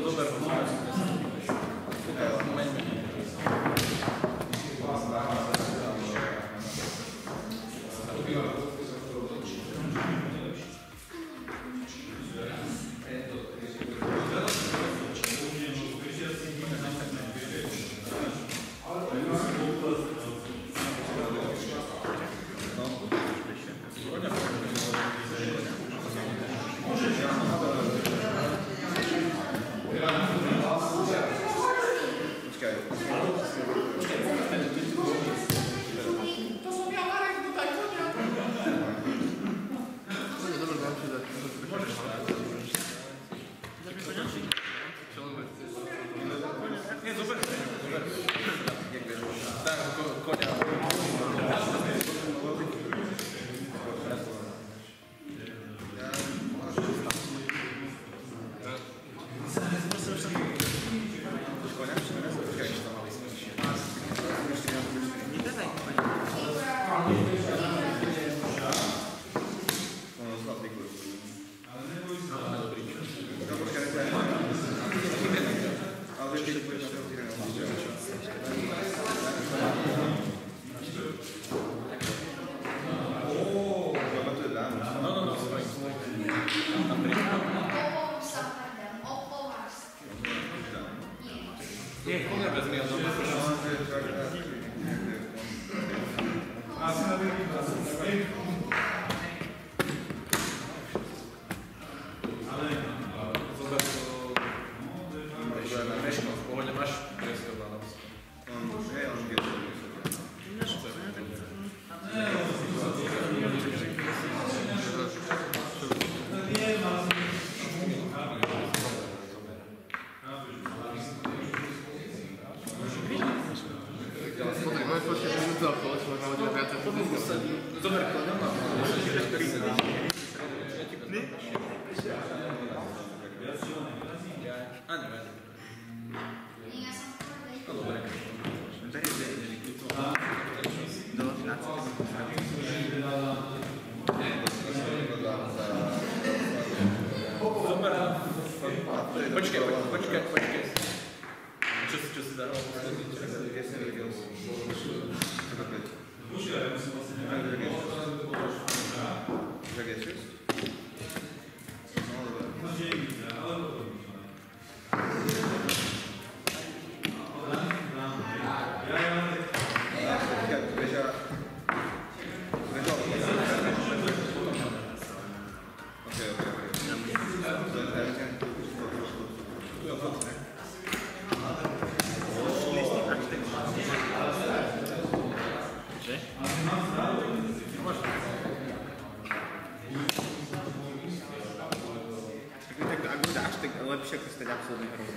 lepšie, ako ste absolútne hrozné.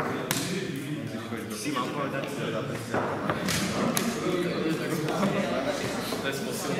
Si mám povedať? To je spôsob.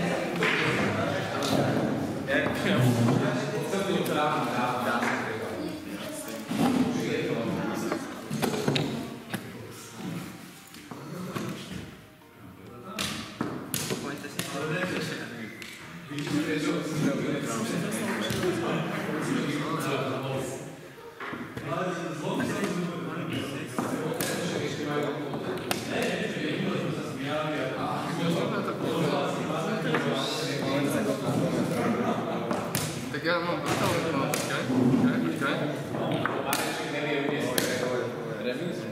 Tak ja mám brutálne, počkaj. Remízu.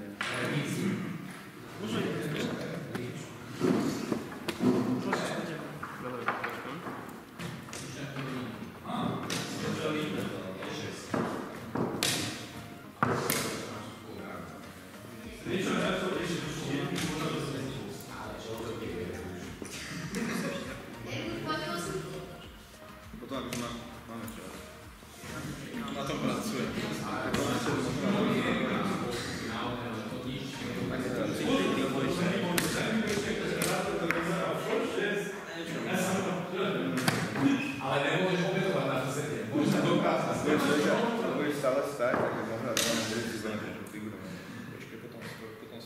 Na tom pracujem. Ale nemôžeš opätovať na sete. Môžeš sa dokázať. Budeš stále stať, tak možno dávam budúci zóne, že figurujem. Počkej, potom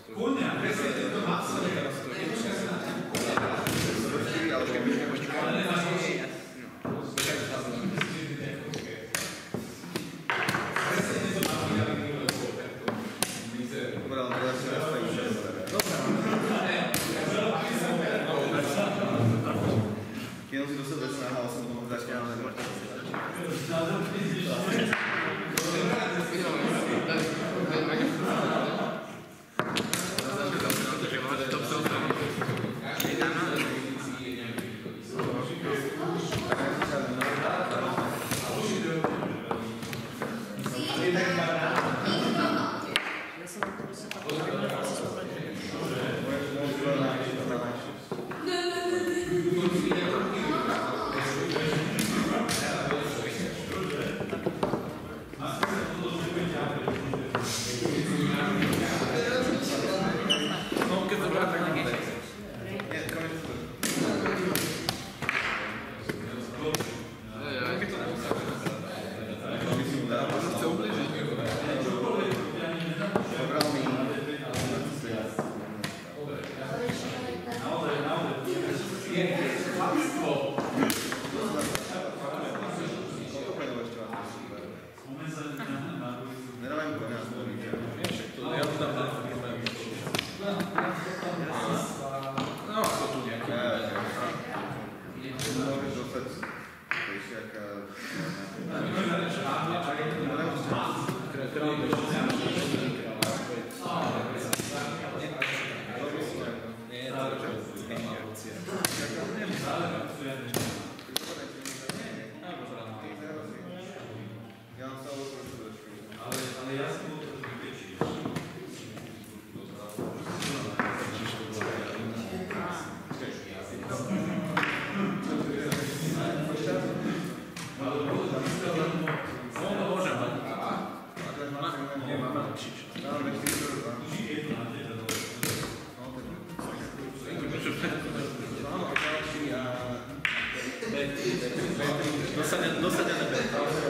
Dosadené bez.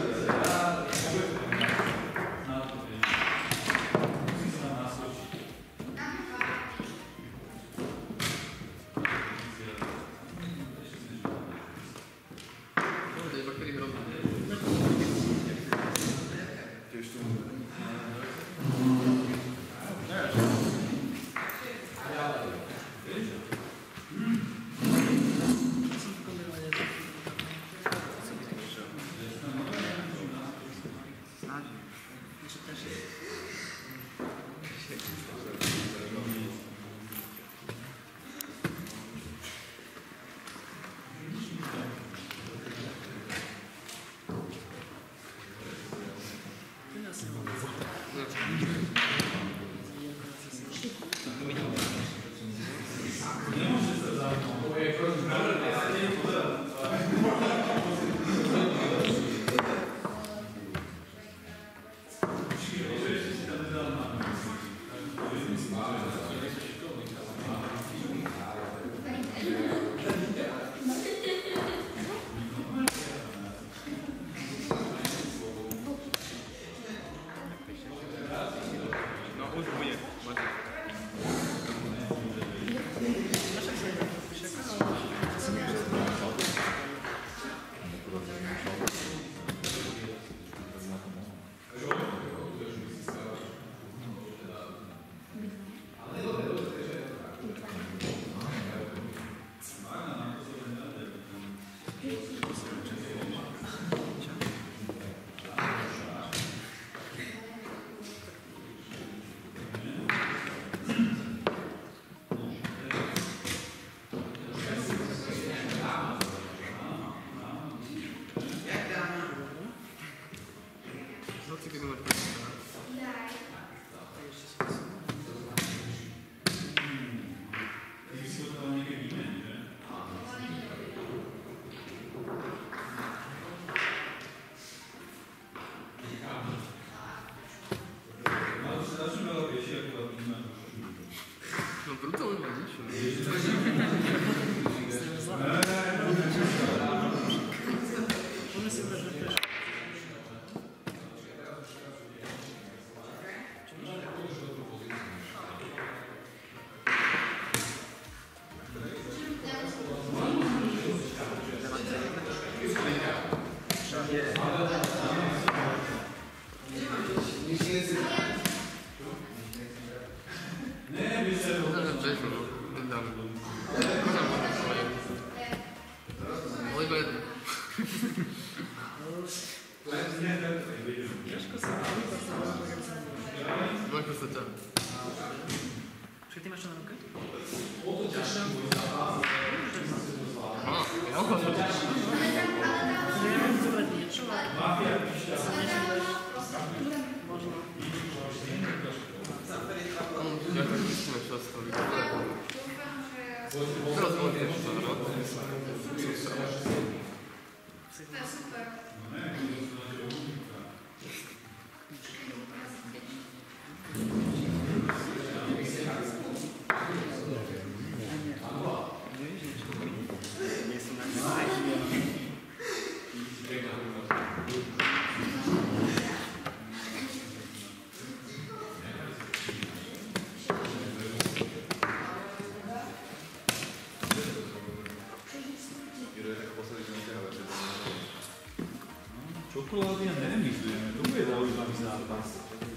Čokolády ja neremizujeme, to bude zaujímavý zápas.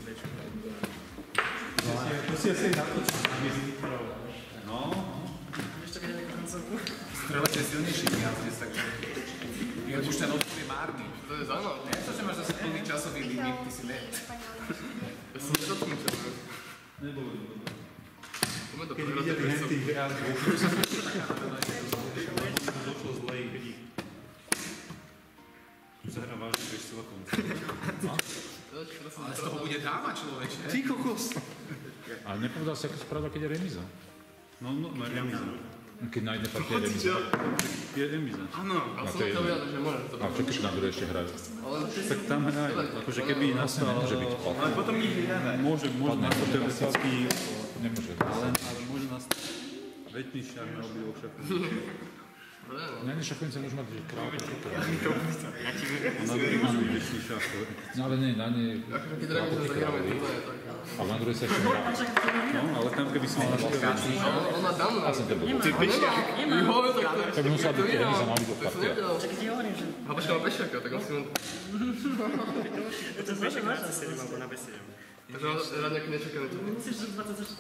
To si asi natočíš, aby no. Ešte keď je koncovku. Strelec je silnejší jazdec, takže už ten odpad je márny. To je zaujímavé. Nie to, že máš zase plný časový limit, ty si let. Ja som nedotknúť sa. Nebolo. Keď videli hentých hráčov, to došlo zle, keď ich zahrá vážne vieš celá konca. Ale z toho bude dáma, človeče. Ty kokos! Ale nepovedal si, ako spravda, keď je remiza. No, remíza. Keď na jednej partii je remiza. Je remiza. Áno. Ale A som to je to vedel, že môžem to A čo keď na druhé ešte hrajú? Ale Tak tam hraj. Akože keby Vlastne nastal... nemôže byť plat. Ale potom ich vyhráme. Môže nastať teoreticky... Nemôže. Ale môže nastať väčší šach na obidvoch šachoch. Na jednej šachovnice môže mať kráľ. Ja ti A na druhej môže byť väčší šach. No ale nie, na nej... akože keď remizujeme, tak hráme to je tak. A na druhej sa ešte hrá. No, ale tam keby si mal našiel väčší šach... Ona dám na... Asi to bolo. Ty pešťak. Vyhovuje tak to. Tak by musela byť remiza na obidvoch Tak som partiách. nevedel. Čak ti hovorím, že... A počkaj, mám pešťaka, tak musím... To zvažujem, máš Na 7 alebo na B7. Takže mám rád nejaký nečakaný to. Musíš 20.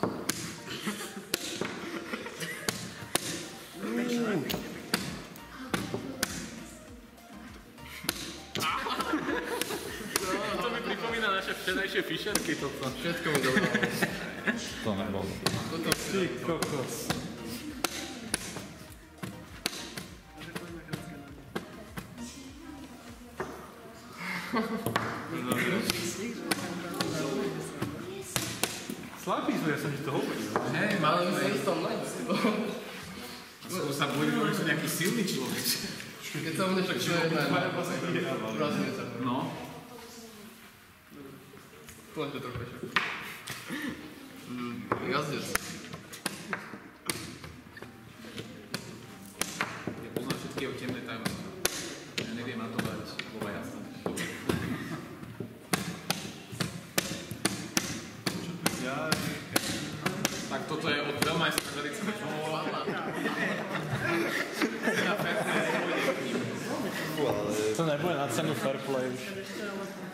To mi pripomína naše včerajšie fišerky toto. Všetko mi dobré. To nebolo. Ty kokos. Slabí sme, ja som ti to hovoril. Hej, Ale my sa tam nájsť. Skôr sa bojím, že sú nejaký silný človek. Keď sa mne však čo je jedna. Brazílica. No. Tu máš to trochu pešťak. Jazdec. Ja poznám všetky o temné tajmy. Ja neviem na to dať oba jasné. Tak toto je od veľmajstra velice. To nebude na cenu fair play už.